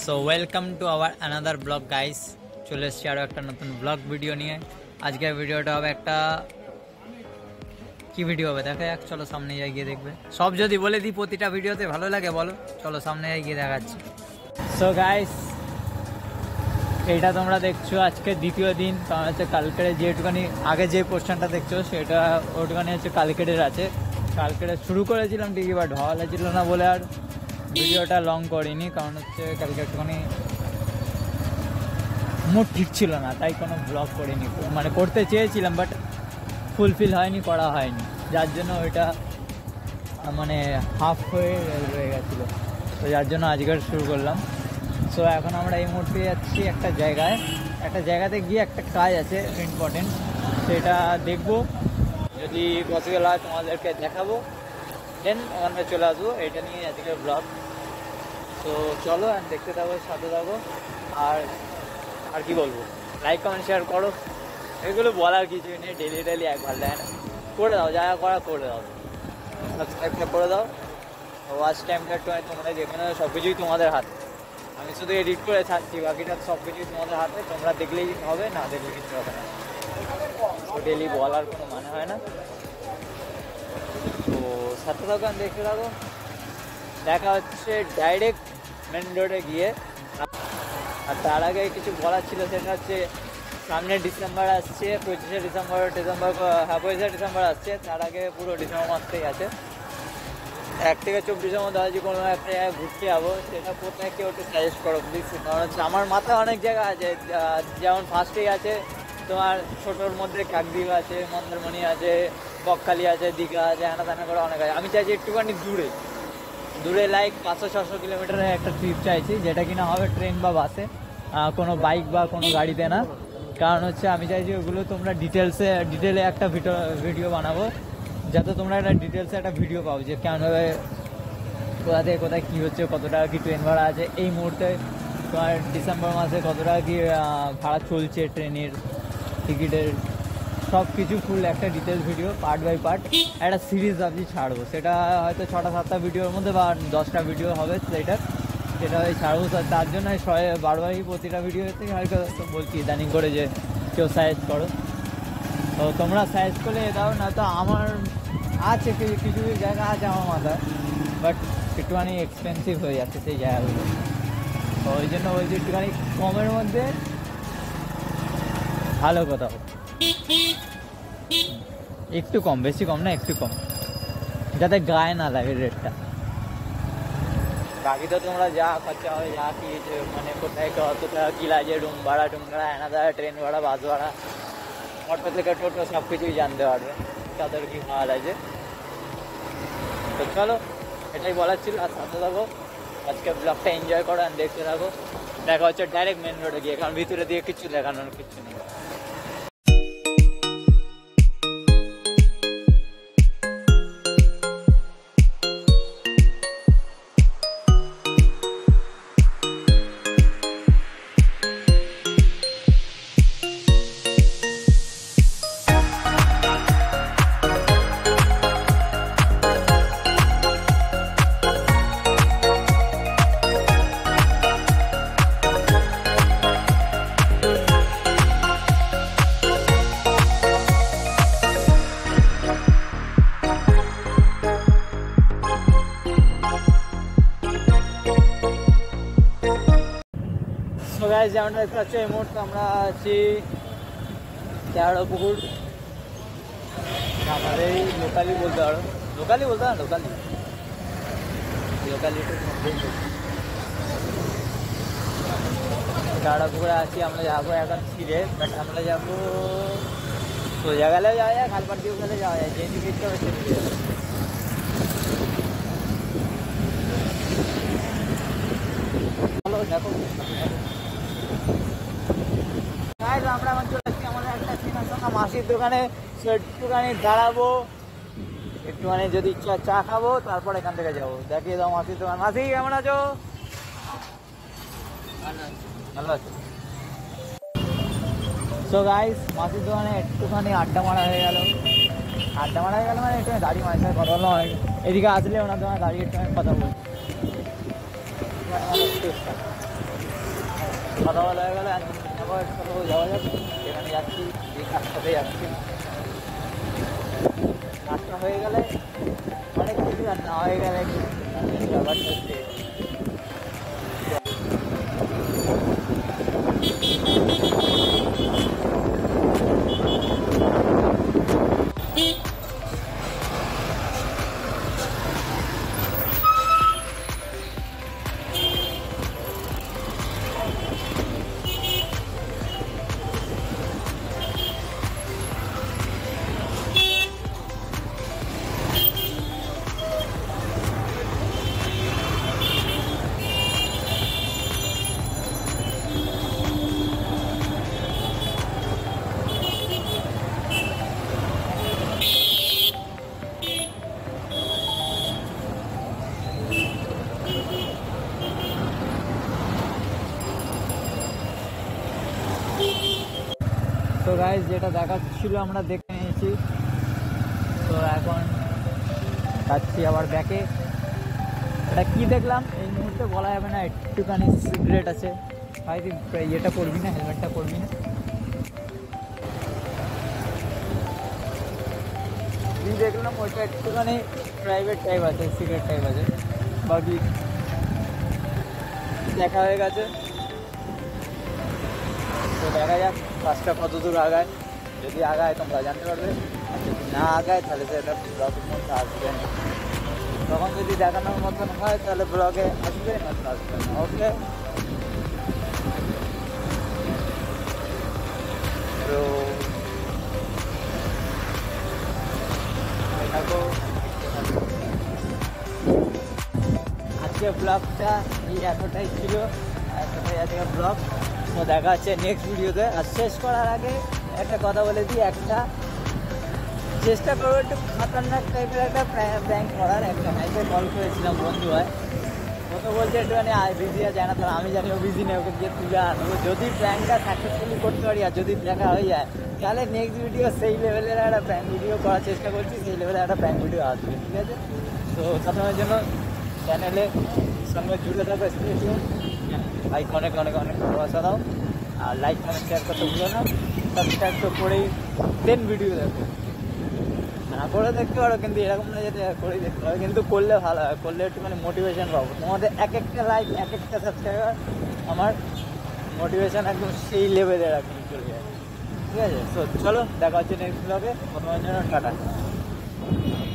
So welcome to our another blog guys. চলে এসেছি আরও একটা নতুন ব্লগ ভিডিও নিয়ে। আজকের ভিডিওটা হবে একটা কি ভিডিও হবে দেখা যাক, চলো সামনে যাই গিয়ে দেখবে। সব যদি বলে দিই প্রতিটা ভিডিওতে ভালো লাগে বলো, চলো সামনে যাই গিয়ে দেখাচ্ছি। সো গাইস, এইটা তোমরা দেখছো আজকে দ্বিতীয় দিন, কারণ হচ্ছে কালকের যেটুখানি আগে যে পোর্শনটা দেখছো সেটা ওটুখানি হচ্ছে কালকেরের আছে। কালকেরে শুরু করেছিলাম ঠিকই, বাট ভালো লাগছিল না বলে আর ভিডিওটা লং করিনি, কারণ হচ্ছে কালকে একটুখানি মুড ঠিক ছিল না, তাই কোনো ব্লগ করিনি। মানে করতে চেয়েছিলাম বাট ফুলফিল হয়নি, করা হয়নি, যার জন্য ওইটা মানে হাফ হয়ে রয়ে গেছিলো। তো যার জন্য আজকের শুরু করলাম। সো এখন আমরা এই মুহূর্তে যাচ্ছি একটা জায়গাতে গিয়ে একটা কাজ আছে ইম্পর্টেন্ট, সেটা দেখবো। যদি পসিবল হয় তোমাদেরকে দেখাবো, দেন ওখানে চলে আসবো। এটা নিয়ে আজকের ব্লগ। তো চলো আর দেখতে থাকো, সাথে থাকো। আর কি বলবো, লাইক কমেন্ট শেয়ার করো, এগুলো বলার কিছুই নেই। ডেলি এক ভালো দেয় না, করে দাও, যা করা করে দাও। সাবস্ক্রাইবটা করে দাও। ওয়াচ টাইমটা একটু তোমরা যেখানে সব কিছুই তোমাদের হাতে। আমি শুধু এডিট করে থাকছি, বাকিটা সব কিছুই তোমাদের হাতে। তোমরা দেখলেই হবে, না দেখলে কিছু হবে না। তো ডেলি বলার কোনো মানে হয় না। তো সাথে থাকো, দেখতে থাকো। দেখা হচ্ছে ডাইরেক্ট মেন রোডে গিয়ে। আর তার আগে কিছু বলার ছিল, সেটা হচ্ছে সামনে ডিসেম্বর আসছে, 25শে ডিসেম্বর। 25শে ডিসেম্বর আসছে, তার আগে পুরো ডিসেম্বর মাসটাই আছে। 1 থেকে 24-এর মধ্যে আজ কোনো একটা জায়গায় ঘুরতে যাবো, সেটা কোথায় কেউ একটু সাজেস্ট করো প্লিজ। কারণ হচ্ছে আমার মাথায় অনেক জায়গা আছে, যেমন ফার্স্টেই আছে তোমার ছোটোর মধ্যে কাকদ্বীপ আছে, মন্দারমণি আছে, বকখালি আছে, দীঘা আছে, হ্যানা করে অনেক আছে। আমি চাইছি একটুখানি দূরে লাইক 500-600 কিলোমিটারের একটা ট্রিপ চাইছি, যেটা কিনা হবে ট্রেন বা বাসে, কোনো বাইক বা কোনো গাড়িতে না। কারণ হচ্ছে আমি চাইছি ওগুলো তোমরা ডিটেলে একটা ভিডিও বানাবো, যাতে তোমরা একটা ডিটেলসে একটা ভিডিও পাও, যে কেমনভাবে কোথা থেকে কোথায় কী হচ্ছে, কত টাকা কি ট্রেন ভাড়া আছে এই মুহূর্তে, তোমার ডিসেম্বর মাসে কত টাকা কি ভাড়া চলছে ট্রেনের টিকিটের, সব কিছু ফুল একটা details video part by part একটা সিরিজ ভাবছি ছাড়বো। সেটা হয়তো 6টা-7টা ভিডিওর মধ্যে বা 10টা ভিডিও হবে সেটা ছাড়বো। তার জন্য বারবারই প্রতিটা ভিডিওতে হয়তো বলছি ইদানিং করে যে কেউ সাজেস্ট করো। তো তোমরা সাজেস্ট করলে দাও, না তো আমার আছে কিছু জায়গা আছে আমার মাথায়, বাট একটুখানি এক্সপেন্সিভ হয়ে যাচ্ছে সেই জায়গাগুলো। তো ওই জন্য বলছি একটুখানি কমের মধ্যে ভালো কোথাও, একটু কম, বেশি কম না, একটু কম, যাতে গায়ে না লাগে রেটটা। বাকি তো তোমরা যা খরচা হবে, যা কি মানে কোথায় কত টাকা কী লাগে, রুম ভাড়া এনাদা, ট্রেন ভাড়া, বাস ভাড়া, অটো থেকে টোটো, সব কিছুই জানতে পারবে তাদের কি ভাড়া লাগে। তো চলো, এটাই বলার ছিল। আর সাথে থাকো, আজকে ব্লগটা এনজয় করো আর দেখতে থাকো। দেখা হচ্ছে ডাইরেক্ট মেন রোডে গিয়ে, কারণ ভিতরে দিয়ে কিছু দেখানোর কিছু নেই। সো গাইস, যেমনটা দেখতে পাচ্ছি এই মুহূর্তে আমরা আছি তেরোপুকুর। আমাদের এই লোকালি বলতে পারো, লোকালি তেরোপুকুরে আছি। আমরা যাবো এখন ছিঁড়ে, বাট আমরা যাবো সোজা গেলেও যাওয়া যায়, খালপাট দিয়েও গেলে যাওয়া যায়, যেদিকে ইচ্ছা হবে সেদিকে যাবে। চলো দেখো। আমরা এখন চলে আসছি আমাদের একটা চেনার সঙ্গে মাসির দোকানে। একটুখানি দাঁড়াবো, একটুখানি যদি ইচ্ছা চা খাবো, তারপর এখান থেকে যাবো। দেখিয়ে দাও মাসির দোকান। মাসি কেমন আছো? ভালো আছো? সো গাইস, মাসির দোকানে একটুখানি আড্ডা মারা হয়ে গেল মানে একটুখানি দাঁড়িয়ে মায়ের সাথে কথা বললাম। এদিকে আসলে ওনার দোকানে দাঁড়িয়ে একটু কথা বলছি। কথা বলা হয়ে গেলে আবার কোথাও যাওয়া যাবে, যেখানে যাচ্ছি যে কাজটাতে যাচ্ছি কাজটা হয়ে গেলে অনেক কিছু, আর না হয়ে গেলে ব্যাপারটা হচ্ছে তো গাইস যেটা দেখাচ্ছিল আমরা দেখে নিয়েছি। তো এখন যাচ্ছি আবার ব্যাকে। এটা কি দেখলাম এই মুহূর্তে বলা যাবে না, একটুখানি সিক্রেট আছে। ভাই তুই ইয়েটা করবি না, হেলমেটটা করবি না? কি দেখলাম ওইটা একটুখানি প্রাইভেট টাইপ আছে, সিক্রেট টাইপ আছে, বাকি দেখা হয়ে গেছে। তো দেখা যাক কাজটা কত দূর আগায়। যদি আগায় তোমরা জানতে পারবে, আর যদি না আগায় তাহলে তো এটা ব্লগের মধ্যে আসবে না। তখন যদি দেখানোর মতন হয় তাহলে ব্লগে আসবে, না তো আসবে না। ওকে, তো দেখো আজকে ব্লগটা এই এতটাই ছিল, এতটাই আজকে ব্লগ। তো দেখা হচ্ছে নেক্সট ভিডিওতে। আর শেষ করার আগে একটা কথা বলে দিই, একটা চেষ্টা করবো একটু খতরনাক টাইপের একটা প্র্যাঙ্ক করার। একটা ভাইকে কল করেছিলাম, বন্ধু হয়, ও তো বলছে একটুখানি বিজি আছে না, তাহলে আমি জানি ও বিজি নেই, ওকে গিয়ে তুলে আনবো। যদি প্র্যাঙ্কটা সাকসেসফুলি করতে পারি আর যদি দেখা হয়ে যায় তাহলে নেক্সট ভিডিও সেই লেভেলের একটা প্র্যাঙ্ক ভিডিও করার চেষ্টা করছি, সেই লেভেলের একটা প্র্যাঙ্ক ভিডিও আসবে, ঠিক আছে? তো প্রথমের জন্য চ্যানেলে সঙ্গে জুড়ে থাকো, ভাই অনেক অনেক অনেক ভালোবাসা দাও, আর লাইক কমেন্ট শেয়ার করতে ভুলো না। সাবস্ক্রাইব তো করেই দেন ভিডিও দেখো, না করে দেখতে পারো, কিন্তু এরকম না যেতে করেই দেখতে পারো, কিন্তু করলে ভালো হয়, করলে একটুখানি মোটিভেশন পাবো। তোমাদের এক একটা লাইক, এক একটা সাবস্ক্রাইবার আমার মোটিভেশন একদম সেই লেভেলে রাখুন চলে যায়, ঠিক আছে? তো চলো দেখা হচ্ছে নেক্সট ব্লগে। প্রথমের জন্য টাটা।